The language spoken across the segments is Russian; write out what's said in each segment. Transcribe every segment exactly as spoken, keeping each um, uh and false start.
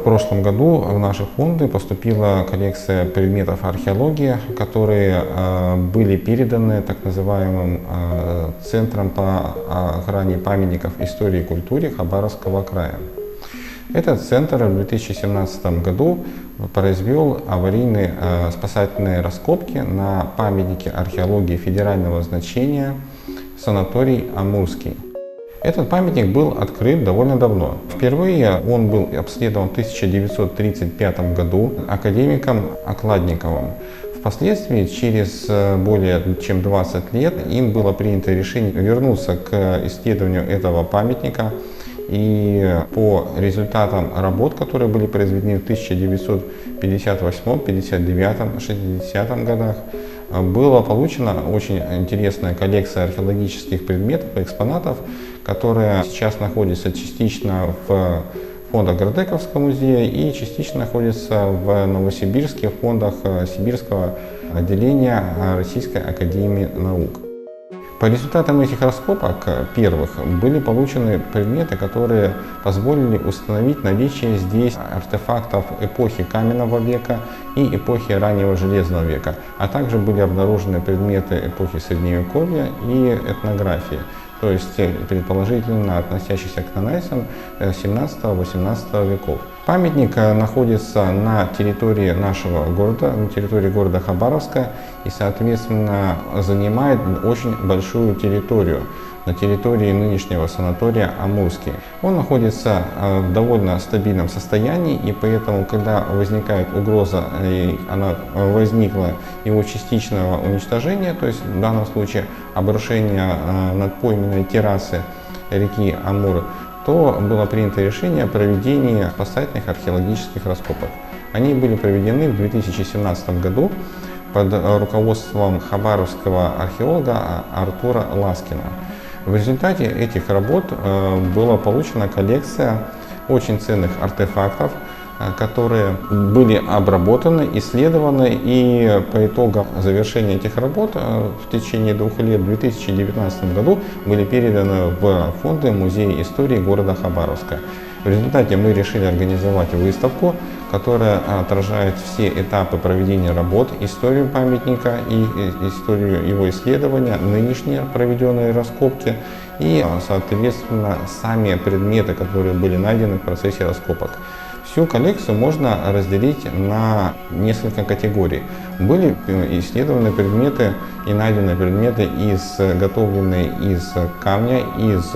прошлом году в наши фонды поступила коллекция предметов археологии, которые были переданы так называемым Центром по охране памятников истории и культуре Хабаровского края. Этот центр в две тысячи семнадцатом году произвел аварийные спасательные раскопки на памятнике археологии федерального значения санаторий Амурский. Этот памятник был открыт довольно давно. Впервые он был обследован в тысяча девятьсот тридцать пятом году академиком Окладниковым. Впоследствии, через более чем двадцать лет, им было принято решение вернуться к исследованию этого памятника. И по результатам работ, которые были произведены в тысяча девятьсот пятьдесят восьмом, пятьдесят девятом, шестидесятом годах, была получена очень интересная коллекция археологических предметов и экспонатов, которая сейчас находится частично в фондах Градековского музея и частично находится в Новосибирске, в фондах Сибирского отделения Российской академии наук. По результатам этих раскопок первых были получены предметы, которые позволили установить наличие здесь артефактов эпохи каменного века и эпохи раннего железного века, а также были обнаружены предметы эпохи средневековья и этнографии, то есть предположительно относящиеся к нанайцам семнадцатого-восемнадцатого веков. Памятник находится на территории нашего города, на территории города Хабаровска и, соответственно, занимает очень большую территорию на территории нынешнего санатория Амурский. Он находится в довольно стабильном состоянии, и поэтому, когда возникает угроза, и она возникла его частичного уничтожения, то есть в данном случае обрушения надпойменной террасы реки Амур, то было принято решение о проведении спасательных археологических раскопок. Они были проведены в две тысячи семнадцатом году под руководством хабаровского археолога Артура Ласкина. В результате этих работ была получена коллекция очень ценных артефактов, которые были обработаны, исследованы, и по итогам завершения этих работ в течение двух лет в две тысячи девятнадцатом году были переданы в фонды Музея истории города Хабаровска. В результате мы решили организовать выставку, которая отражает все этапы проведения работ, историю памятника и историю его исследования, нынешние проведенные раскопки и, соответственно, сами предметы, которые были найдены в процессе раскопок. Всю коллекцию можно разделить на несколько категорий. Были исследованы предметы и найдены предметы, изготовленные из камня, из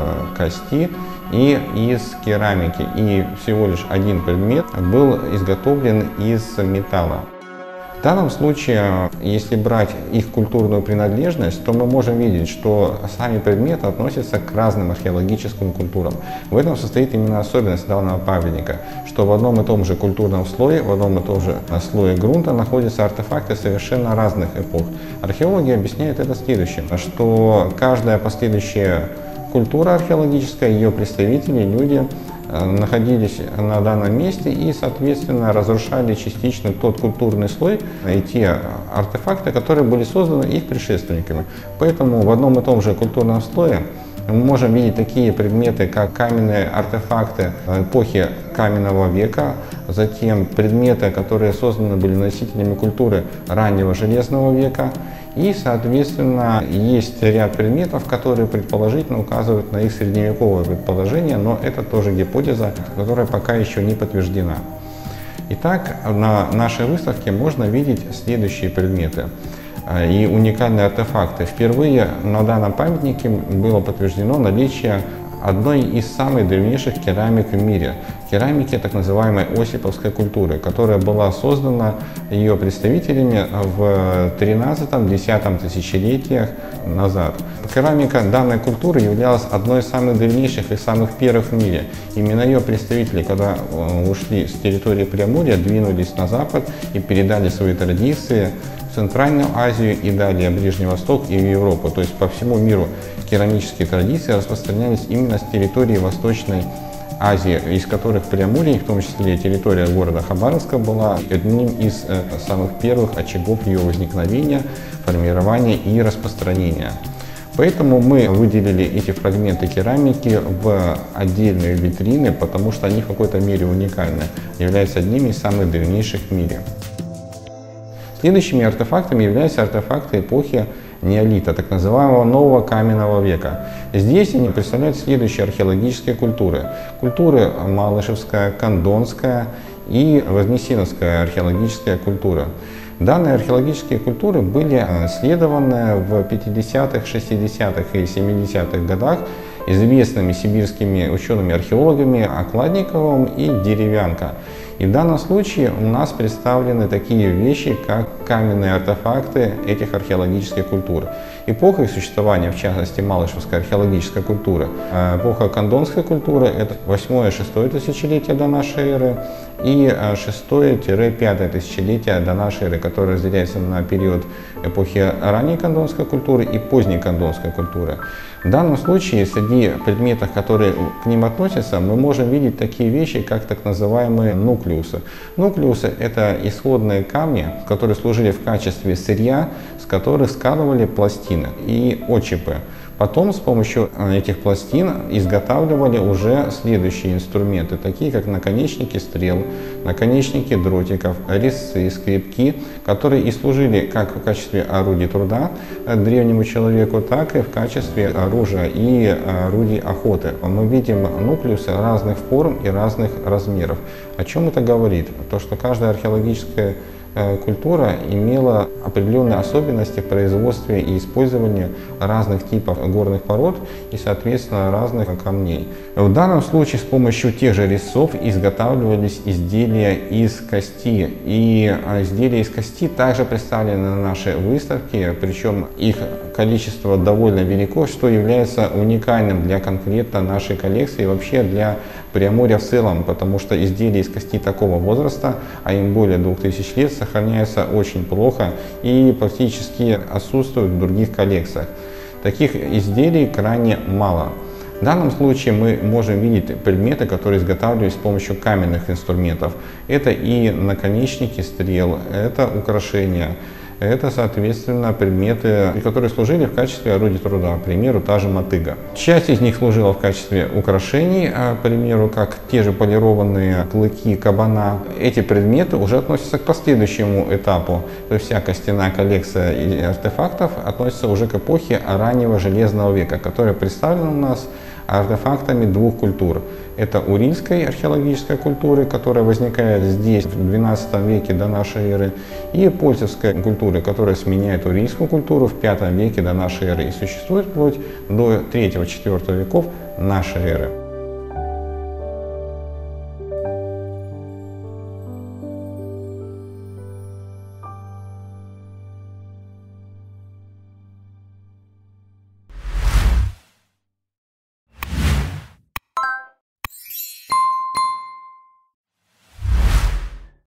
кости и из керамики. И всего лишь один предмет был изготовлен из металла. В данном случае, если брать их культурную принадлежность, то мы можем видеть, что сами предметы относятся к разным археологическим культурам. В этом состоит именно особенность данного памятника, что в одном и том же культурном слое, в одном и том же слое грунта находятся артефакты совершенно разных эпох. Археологи объясняют это следующим, что каждая последующая культура археологическая, ее представители, люди, находились на данном месте и, соответственно, разрушали частично тот культурный слой и те артефакты, которые были созданы их предшественниками. Поэтому в одном и том же культурном слое мы можем видеть такие предметы, как каменные артефакты эпохи каменного века, затем предметы, которые созданы были носителями культуры раннего железного века, и, соответственно, есть ряд предметов, которые предположительно указывают на их средневековое предположение, но это тоже гипотеза, которая пока еще не подтверждена. Итак, на нашей выставке можно видеть следующие предметы и уникальные артефакты. Впервые на данном памятнике было подтверждено наличие одной из самых древнейших керамик в мире. Керамики так называемой осиповской культуры, которая была создана ее представителями в тринадцатом-десятом тысячелетиях назад. Керамика данной культуры являлась одной из самых древнейших и самых первых в мире. Именно ее представители, когда ушли с территории Преамурья, двинулись на запад и передали свои традиции в Центральную Азию и далее Ближний Восток и в Европу. То есть по всему миру керамические традиции распространялись именно с территории Восточной Азии, из которых Преамурье, в том числе территория города Хабаровска, была одним из самых первых очагов ее возникновения, формирования и распространения. Поэтому мы выделили эти фрагменты керамики в отдельные витрины, потому что они в какой-то мере уникальны, являются одними из самых древнейших в мире. Следующими артефактами являются артефакты эпохи неолита, так называемого нового каменного века. Здесь они представляют следующие археологические культуры. Культуры Малышевская, Кандонская и Вознесеновская археологическая культура. Данные археологические культуры были исследованы в пятидесятых, шестидесятых и семидесятых годах известными сибирскими учеными-археологами Окладниковым и Деревянко. И в данном случае у нас представлены такие вещи, как каменные артефакты этих археологических культур. Эпоха их существования, в частности, Малышевская археологическая культура, эпоха Кандонской культуры – это восьмое-шестое тысячелетие до нашей эры и шестое-пятое тысячелетие до нашей эры, которое разделяется на период эпохи ранней Кандонской культуры и поздней Кандонской культуры. В данном случае среди предметов, которые к ним относятся, мы можем видеть такие вещи, как так называемые нуклеусы. Нуклеусы – это исходные камни, которые служили в качестве сырья, с которых складывали пластины и отщепы. Потом с помощью этих пластин изготавливали уже следующие инструменты, такие как наконечники стрел, наконечники дротиков, резцы, скребки, которые и служили как в качестве орудий труда древнему человеку, так и в качестве оружия и орудий охоты. Мы видим нуклеусы разных форм и разных размеров. О чем это говорит? То, что каждая археологическая культура имела определенные особенности в производстве и использовании разных типов горных пород и, соответственно, разных камней. В данном случае с помощью тех же резцов изготавливались изделия из кости. И изделия из кости также представлены на нашей выставке, причем их количество довольно велико, что является уникальным для конкретно нашей коллекции и вообще для Приамурья в целом, потому что изделия из кости такого возраста, а им более двух тысяч лет, сохраняются очень плохо и практически отсутствуют в других коллекциях. Таких изделий крайне мало. В данном случае мы можем видеть предметы, которые изготавливались с помощью каменных инструментов. Это и наконечники стрел, это украшения. Это, соответственно, предметы, которые служили в качестве орудий труда, к примеру, та же мотыга. Часть из них служила в качестве украшений, к примеру, как те же полированные клыки кабана. Эти предметы уже относятся к последующему этапу, то есть вся костяная коллекция артефактов относится уже к эпохе раннего железного века, которая представлена у нас артефактами двух культур. Это Урильской археологической культуры, которая возникает здесь в двенадцатом веке до нашей эры, и Польцевской культуры, которая сменяет Урильскую культуру в пятом веке до нашей эры и существует вплоть до третьего-четвёртого веков нашей эры.